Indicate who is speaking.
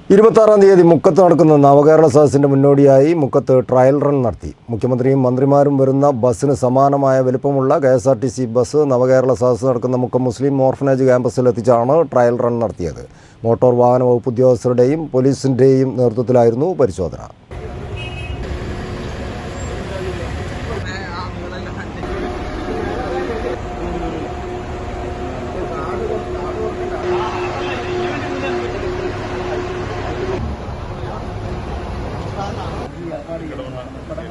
Speaker 1: 26-ാം തീയതി മുക്കത്ത് നടക്കുന്ന നവകേരള സദസ്സിൻ്റെ മുന്നോടിയായി മുക്കത്ത് ട്രയൽ റൺ നടത്തി. മുഖ്യമന്ത്രിയും മന്ത്രിമാരും വരുന്ന ബസ്സിന് സമാനമായ വലുപ്പമുള്ള KSRTC ബസ് നവകേരള സദസ്സ് നടക്കുന്ന മുക്കം മുസ്ലിം ഓർഫനേജ് ക്യാമ്പസിലെത്തിച്ചാണ് ട്രയൽ റൺ നടത്തിയത്. മോട്ടോർ വാഹന വകുപ്പ് ഉദ്യോഗസ്ഥരുടെയും പോലീസിൻ്റെയും നേതൃത്വത്തിലായിരുന്നു പരിശോധന.